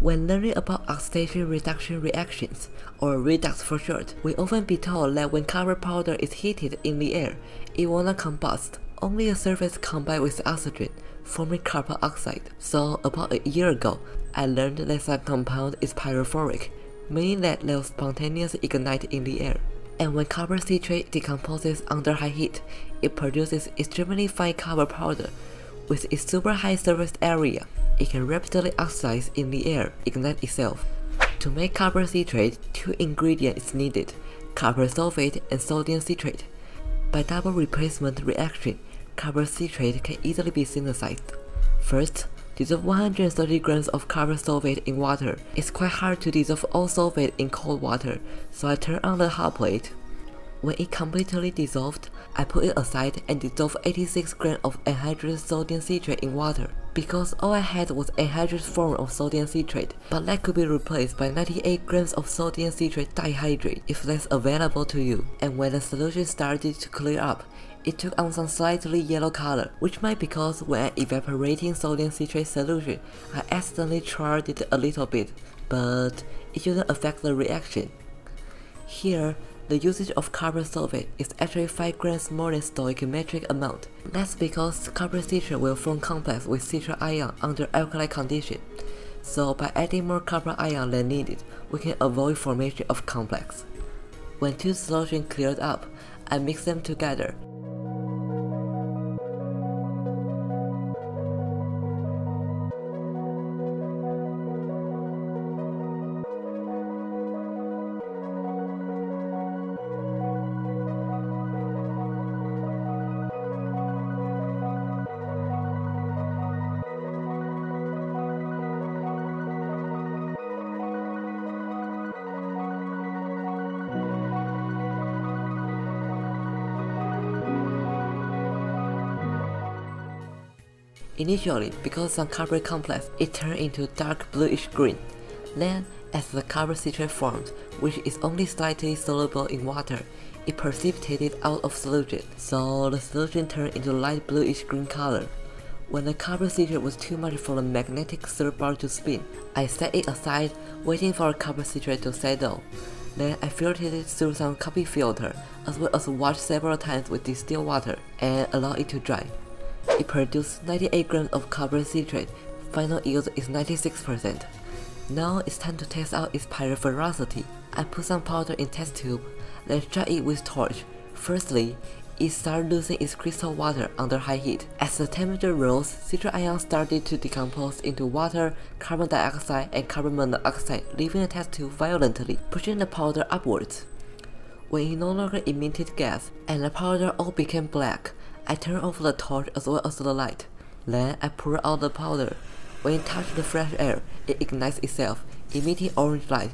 When learning about oxidation reduction reactions, or redox for short, we often be told that when carbon powder is heated in the air, it will not combust. Only the surface combines with oxygen, forming carbon oxide. So about a year ago, I learned that some compound is pyrophoric, meaning that they will spontaneously ignite in the air. And when carbon citrate decomposes under high heat, it produces extremely fine carbon powder. With its super high surface area, it can rapidly oxidize in the air, ignite itself. To make carbon citrate, two ingredients is needed, carbon sulfate and sodium citrate. By double replacement reaction, carbon citrate can easily be synthesized. First, dissolve 130 grams of carbon sulfate in water. It's quite hard to dissolve all sulfate in cold water, so I turn on the hot plate. When it completely dissolved, I put it aside and dissolve 86 grams of anhydrous sodium citrate in water. Because all I had was anhydrous form of sodium citrate, but that could be replaced by 98 grams of sodium citrate dihydrate if that's available to you. And when the solution started to clear up, it took on some slightly yellow color, which might be because when evaporating sodium citrate solution, I accidentally charred it a little bit, but it shouldn't affect the reaction. Here, the usage of carbon sulfate is actually 5 grams more than stoichiometric amount. That's because carbon citrate will form complex with citral ion under alkali condition. So by adding more carbon ion than needed, we can avoid formation of complex. When two solutions cleared up, I mix them together. Initially, because some carbon complex, it turned into dark bluish green. Then, as the carbon citrate formed, which is only slightly soluble in water, it precipitated out of solution, so the solution turned into light bluish green color. When the carbon citrate was too much for the magnetic syrup bar to spin, I set it aside, waiting for the carbon citrate to settle. Then I filtered it through some coffee filter, as well as washed several times with distilled water, and allowed it to dry. It produced 98 grams of carbon citrate, final yield is 96%. Now it's time to test out its pyrophoricity. I put some powder in test tube, then dry it with torch. Firstly, it started losing its crystal water under high heat. As the temperature rose, citral ions started to decompose into water, carbon dioxide, and carbon monoxide, leaving the test tube violently, pushing the powder upwards. When it no longer emitted gas, and the powder all became black, I turned off the torch as well as the light. Then I poured out the powder. When it touched the fresh air, it ignites itself, emitting orange light.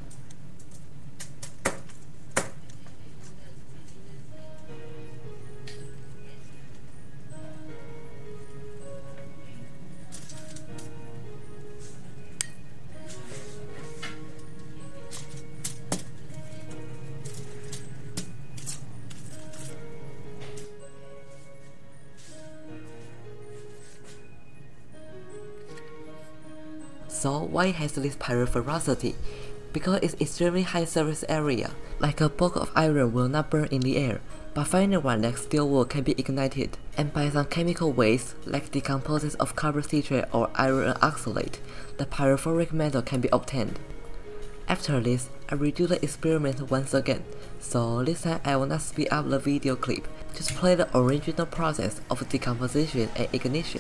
So why it has this pyrophoricity? Because its extremely high surface area, like a block of iron will not burn in the air, but finer one like steel wool can be ignited, and by some chemical waste like decomposition of carbon citrate or iron oxalate, the pyrophoric metal can be obtained. After this, I redo the experiment once again, so this time I will not speed up the video clip, just play the original process of decomposition and ignition.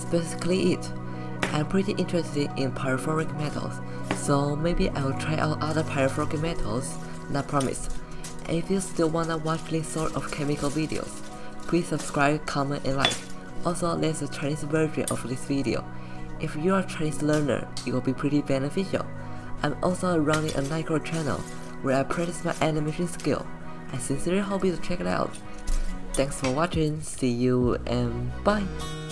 basically it. I'm pretty interested in pyrophoric metals, so maybe I'll try out other pyrophoric metals, not promise. And if you still wanna watch this sort of chemical videos, please subscribe, comment and like. Also, there's a Chinese version of this video. If you're a Chinese learner, it will be pretty beneficial. I'm also running a Nicro channel where I practice my animation skill. I sincerely hope you check it out. Thanks for watching, see you and bye!